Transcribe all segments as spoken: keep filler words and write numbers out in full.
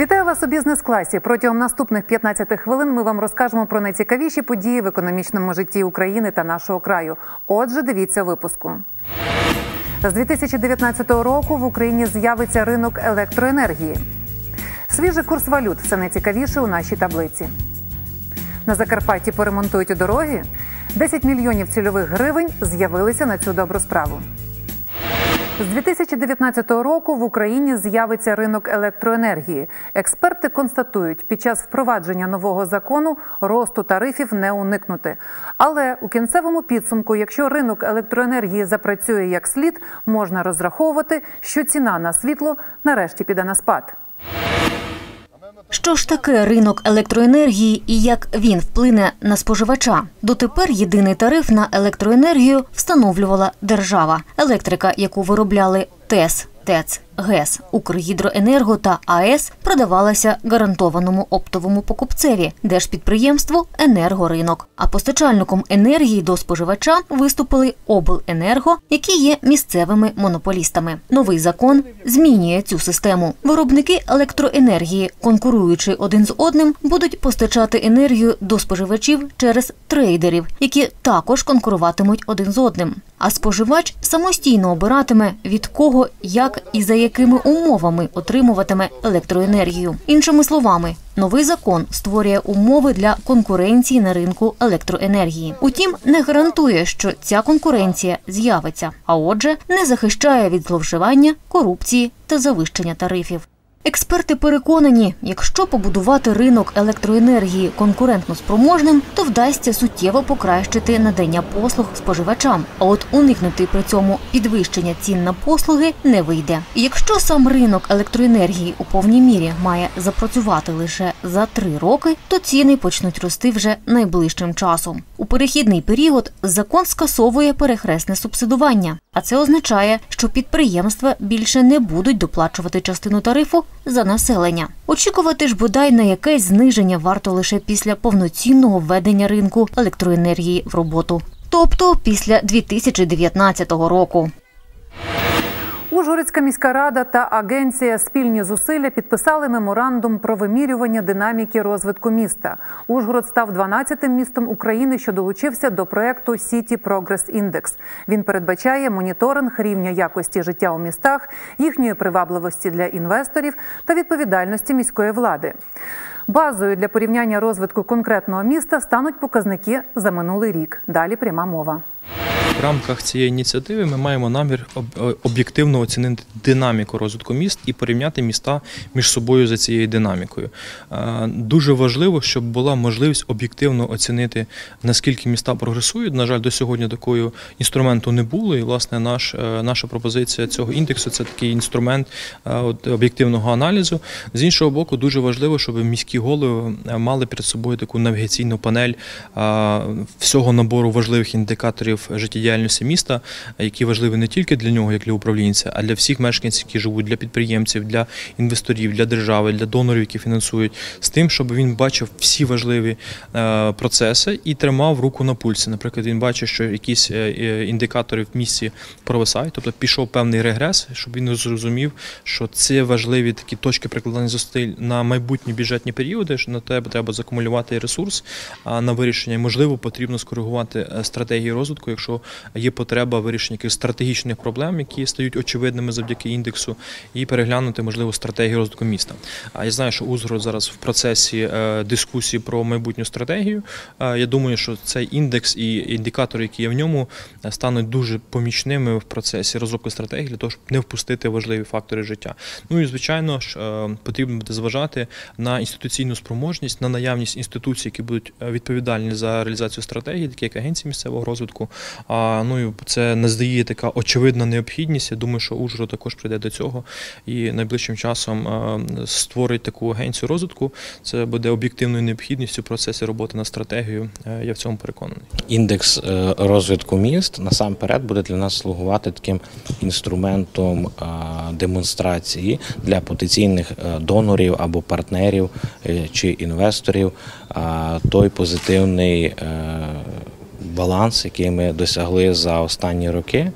Вітаю вас у бізнес-класі. Протягом наступних п'ятнадцяти хвилин ми вам розкажемо про найцікавіші події в економічному житті України та нашого краю. Отже, дивіться випуску. З дві тисячі дев'ятнадцятого року в Україні з'явиться ринок електроенергії. Свіжий курс валют – все найцікавіше у нашій таблиці. На Закарпатті поремонтують дороги. десять мільйонів цільових гривень з'явилися на цю добру справу. З дві тисячі дев'ятнадцятого року в Україні з'явиться ринок електроенергії. Експерти констатують, під час впровадження нового закону росту тарифів не уникнути. Але у кінцевому підсумку, якщо ринок електроенергії запрацює як слід, можна розраховувати, що ціна на світло нарешті піде на спад. Що ж таке ринок електроенергії і як він вплине на споживача? Дотепер єдиний тариф на електроенергію встановлювала держава. Електрика, яку виробляли ТЕС, ТЕЦ, ГЕС, Укргідроенерго та АЕС, продавалася гарантованому оптовому покупцеві – держпідприємству «Енергоринок». А постачальником енергії до споживача виступили обленерго, які є місцевими монополістами. Новий закон змінює цю систему. Виробники електроенергії, конкуруючи один з одним, будуть постачати енергію до споживачів через трейдерів, які також конкуруватимуть один з одним. А споживач самостійно обиратиме, від кого, як і за якими умовами отримуватиме електроенергію. Іншими словами, новий закон створює умови для конкуренції на ринку електроенергії. Утім, не гарантує, що ця конкуренція з'явиться, а отже, не захищає від зловживання, корупції та завищення тарифів. Експерти переконані, якщо побудувати ринок електроенергії конкурентно спроможним, то вдасться суттєво покращити надання послуг споживачам. А от уникнути при цьому підвищення цін на послуги не вийде. І якщо сам ринок електроенергії у повній мірі має запрацювати лише за три роки, то ціни почнуть рости вже найближчим часом. У перехідний період закон скасовує перехресне субсидування. А це означає, що підприємства більше не будуть доплачувати частину тарифу за населення. Очікувати ж бодай на якесь зниження варто лише після повноцінного введення ринку електроенергії в роботу. Тобто після дві тисячі дев'ятнадцятого року. Ужгородська міська рада та агенція «Спільні зусилля» підписали меморандум про вимірювання динаміки розвитку міста. Ужгород став дванадцятим містом України, що долучився до проєкту City Progress Index. Він передбачає моніторинг рівня якості життя у містах, їхньої привабливості для інвесторів та відповідальності міської влади. Базою для порівняння розвитку конкретного міста стануть показники за минулий рік. Далі пряма мова. В рамках цієї ініціативи ми маємо намір об'єктивно оцінити динаміку розвитку міст і порівняти міста між собою за цією динамікою. Дуже важливо, щоб була можливість об'єктивно оцінити, наскільки міста прогресують. На жаль, до сьогодні такого інструменту не було, і, власне, наш, наша пропозиція цього індексу – це такий інструмент об'єктивного аналізу. З іншого боку, дуже важливо, щоб міські голови мали перед собою таку навігаційну панель всього набору важливих індикаторів життєдіяльності міста, які важливі не тільки для нього, як для управлінця, а для всіх мешканців, які живуть, для підприємців, для інвесторів, для держави, для донорів, які фінансують, з тим, щоб він бачив всі важливі процеси і тримав руку на пульсі. Наприклад, він бачить, що якісь індикатори в місті провисають, тобто пішов певний регрес, щоб він зрозумів, що це важливі такі точки прикладання зусиль на майбутні бюджетні періоди, що на тебе треба закумулювати ресурс, а на вирішення, можливо, потрібно скоригувати стратегії розвитку, якщо є потреба вирішення якихось стратегічних проблем, які стають очевидними завдяки індексу, і переглянути, можливо, стратегію розвитку міста. А я знаю, що Ужгород зараз в процесі дискусії про майбутню стратегію. Я думаю, що цей індекс і індикатори, які є в ньому, стануть дуже помічними в процесі розробки стратегії для того, щоб не впустити важливі фактори життя. Ну і, звичайно ж, потрібно буде зважати на інституційну спроможність, на наявність інституцій, які будуть відповідальні за реалізацію стратегії, такі як агенції місцевого розвитку. А, ну, і це не здає така очевидна необхідність. Я думаю, що Ужгород також прийде до цього і найближчим часом створить таку агенцію розвитку. Це буде об'єктивною необхідністю в процесі роботи над стратегією. Я в цьому переконаний. Індекс розвитку міст насамперед буде для нас слугувати таким інструментом демонстрації для потенційних донорів або партнерів чи інвесторів той позитивний баланс, який ми досягли за останні роки,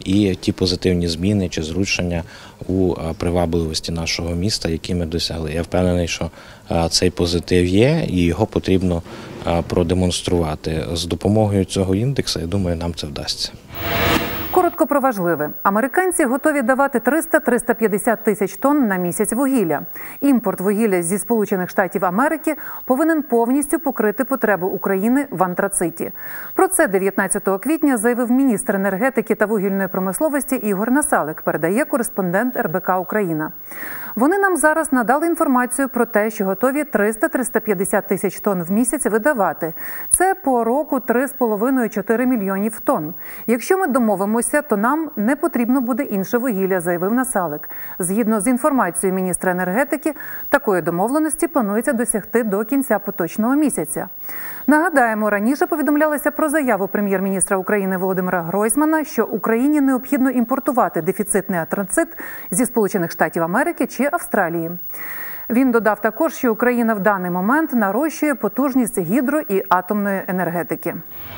і ті позитивні зміни чи зрушення у привабливості нашого міста, які ми досягли. Я впевнений, що цей позитив є і його потрібно продемонструвати. З допомогою цього індексу, я думаю, нам це вдасться. Коротко про важливе. Американці готові давати триста - триста п'ятдесят тисяч тонн на місяць вугілля. Імпорт вугілля зі Сполучених Штатів Америки повинен повністю покрити потреби України в антрациті. Про це дев'ятнадцятого квітня заявив міністр енергетики та вугільної промисловості Ігор Насалик, передає кореспондент ер бе ка Україна. Вони нам зараз надали інформацію про те, що готові триста - триста п'ятдесят тисяч тонн в місяць видавати. Це по року три з половиною - чотири мільйонів тонн. Якщо ми домовимося, то нам не потрібно буде інше вугілля, заявив Насалик. Згідно з інформацією міністра енергетики, такої домовленості планується досягти до кінця поточного місяця. Нагадаємо, раніше повідомлялося про заяву прем'єр-міністра України Володимира Гройсмана, що Україні необхідно імпортувати дефіцитний антрацит зі Сполучених Штатів Америки чи Австралії. Він додав також, що Україна в даний момент нарощує потужність гідро- і атомної енергетики.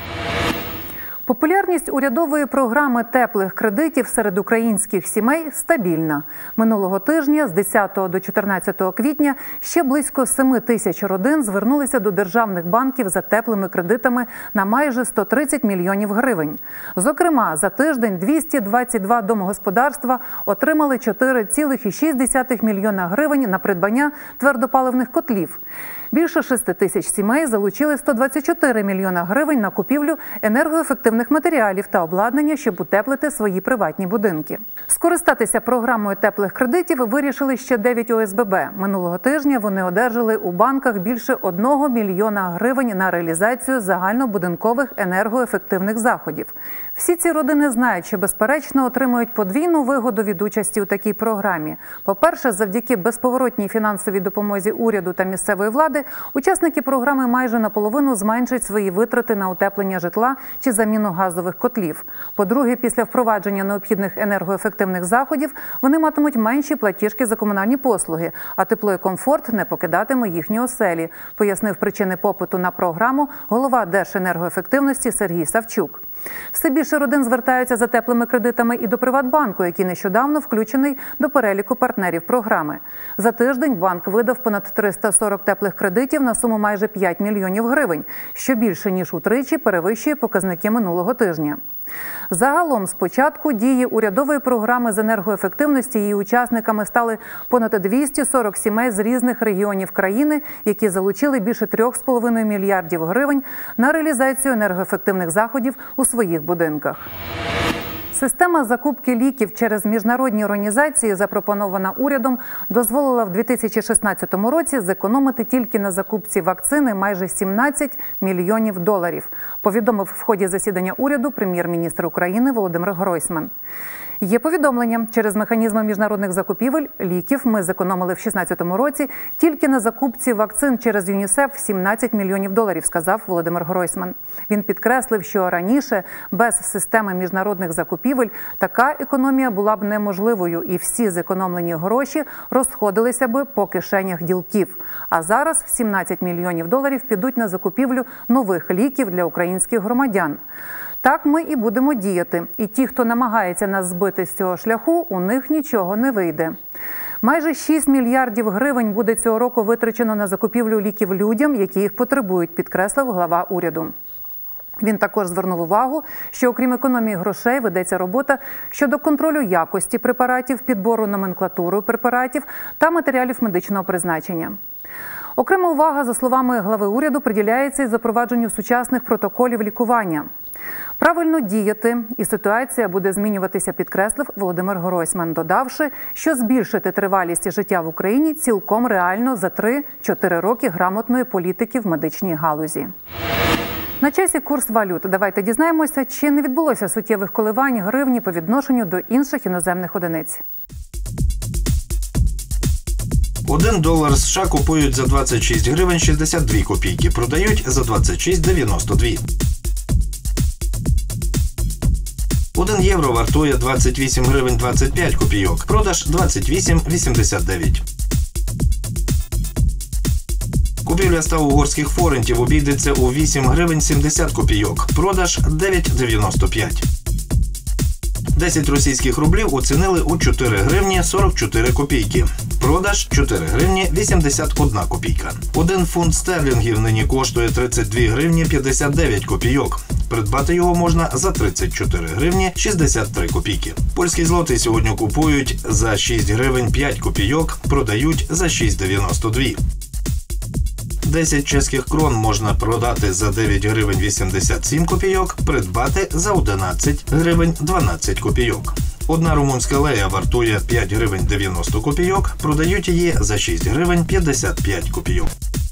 Популярність урядової програми теплих кредитів серед українських сімей стабільна. Минулого тижня з десятого до чотирнадцятого квітня ще близько семи тисяч родин звернулися до державних банків за теплими кредитами на майже сто тридцять мільйонів гривень. Зокрема, за тиждень двісті двадцять два домогосподарства отримали чотири цілих шість десятих мільйона гривень на придбання твердопаливних котлів. Більше шести тисяч сімей залучили сто двадцять чотири мільйона гривень на купівлю енергоефективних матеріалів та обладнання, щоб утеплити свої приватні будинки. Скористатися програмою теплих кредитів вирішили ще дев'ять о ес бе бе. Минулого тижня вони одержали у банках більше одного мільйона гривень на реалізацію загальнобудинкових енергоефективних заходів. Всі ці родини знають, що безперечно отримують подвійну вигоду від участі у такій програмі. По-перше, завдяки безповоротній фінансовій допомозі уряду та місцевої влади, учасники програми майже наполовину зменшують свої витрати на утеплення житла чи заміну газових котлів. По-друге, після впровадження необхідних енергоефективних заходів вони матимуть менші платіжки за комунальні послуги, а тепло і комфорт не покидатиме їхні оселі, пояснив причини попиту на програму голова Держенергоефективності Сергій Савчук. Все більше родин звертаються за теплими кредитами і до Приватбанку, який нещодавно включений до переліку партнерів програми. За тиждень банк видав понад триста сорок теплих кредитів на суму майже п'ять мільйонів гривень, що більше ніж утричі перевищує показники минулого тижня. Загалом, з початку дії урядової програми з енергоефективності її учасниками стали понад двісті сорок сімей з різних регіонів країни, які залучили більше трьох з половиною мільярдів гривень на реалізацію енергоефективних заходів у своїх будинках. Система закупки ліків через міжнародні організації, запропонована урядом, дозволила в дві тисячі шістнадцятому році зекономити тільки на закупці вакцини майже сімнадцять мільйонів доларів, повідомив в ході засідання уряду прем'єр-міністр України Володимир Гройсман. Є повідомлення, через механізми міжнародних закупівель ліків ми зекономили в шістнадцятому році тільки на закупці вакцин через ЮНІСЕФ сімнадцять мільйонів доларів, сказав Володимир Гройсман. Він підкреслив, що раніше без системи міжнародних закупівель така економія була б неможливою і всі зекономлені гроші розходилися б по кишенях ділків. А зараз сімнадцять мільйонів доларів підуть на закупівлю нових ліків для українських громадян. Так ми і будемо діяти. І ті, хто намагається нас збити з цього шляху, у них нічого не вийде. Майже шість мільярдів гривень буде цього року витрачено на закупівлю ліків людям, які їх потребують, підкреслив глава уряду. Він також звернув увагу, що окрім економії грошей ведеться робота щодо контролю якості препаратів, підбору номенклатури препаратів та матеріалів медичного призначення. Окрема увага, за словами глави уряду, приділяється і запровадженню сучасних протоколів лікування. Правильно діяти, і ситуація буде змінюватися, підкреслив Володимир Гройсман, додавши, що збільшити тривалість життя в Україні цілком реально за три-чотири роки грамотної політики в медичній галузі. На часі курс валют. Давайте дізнаємося, чи не відбулося суттєвих коливань гривні по відношенню до інших іноземних одиниць. Один долар США купують за двадцять шість гривень шістдесят дві копійки, продають за двадцять шість дев'яносто два. Один євро вартує двадцять вісім гривень двадцять п'ять копійок, продаж двадцять вісім вісімдесят дев'ять. Купівля ста угорських форентів обійдеться у вісім гривень сімдесят копійок, продаж дев'ять дев'яносто п'ять. десять російських рублів оцінили у чотири гривні сорок чотири копійки. Продаж – чотири гривні вісімдесят одна копійка. Один фунт стерлінгів нині коштує тридцять дві гривні п'ятдесят дев'ять копійок. Придбати його можна за тридцять чотири гривні шістдесят три копійки. Польський злотий сьогодні купують за шість гривень п'ять копійок, продають за шість дев'яносто два. десять чеських крон можна продати за дев'ять гривень вісімдесят сім копійок, придбати за одинадцять гривень дванадцять копійок. Одна румунська лея вартує п'ять гривень дев'яносто копійок, продають її за шість гривень п'ятдесят п'ять копійок.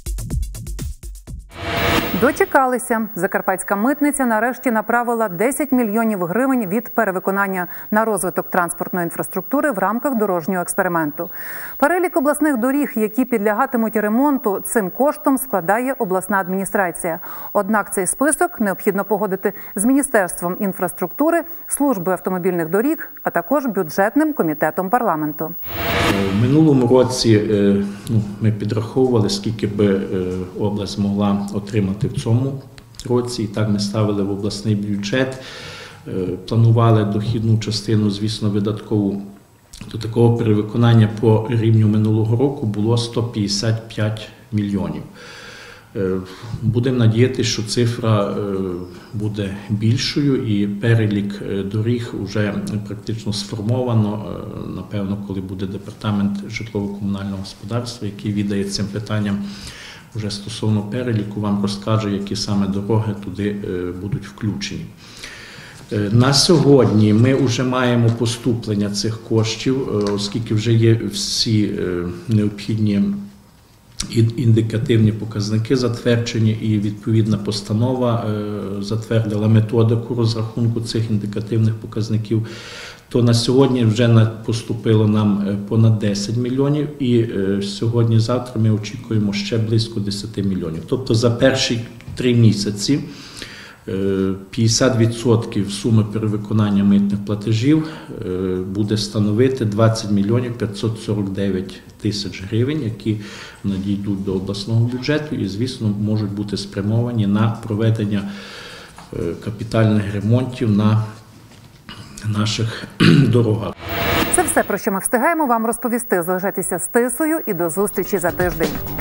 Дочекалися. Закарпатська митниця нарешті направила десять мільйонів гривень від перевиконання на розвиток транспортної інфраструктури в рамках дорожнього експерименту. Перелік обласних доріг, які підлягатимуть ремонту, цим коштом складає обласна адміністрація. Однак цей список необхідно погодити з Міністерством інфраструктури, Службою автомобільних доріг, а також бюджетним комітетом парламенту. В минулому році ну, ми підраховували, скільки би область могла отримати в цьому році. І так ми ставили в обласний бюджет, планували дохідну частину, звісно, видаткову. До такого перевиконання по рівню минулого року було сто п'ятдесят п'ять мільйонів. Будемо надіятися, що цифра буде більшою і перелік доріг вже практично сформовано. Напевно, коли буде департамент житлово-комунального господарства, який віддає цим питанням, вже стосовно переліку вам розкаже, які саме дороги туди будуть включені. На сьогодні ми вже маємо поступлення цих коштів, оскільки вже є всі необхідні індикативні показники затверджені, і відповідна постанова затвердила методику розрахунку цих індикативних показників, то на сьогодні вже поступило нам понад десять мільйонів, і сьогодні-завтра ми очікуємо ще близько десять мільйонів. Тобто за перші три місяці п'ятдесят відсотків суми перевиконання митних платежів буде становити двадцять мільйонів п'ятсот сорок дев'ять тисяч гривень, які надійдуть до обласного бюджету і, звісно, можуть бути спрямовані на проведення капітальних ремонтів на наших дорогах. Це все, про що ми встигаємо вам розповісти. Залишайтеся з Тисою і до зустрічі за тиждень.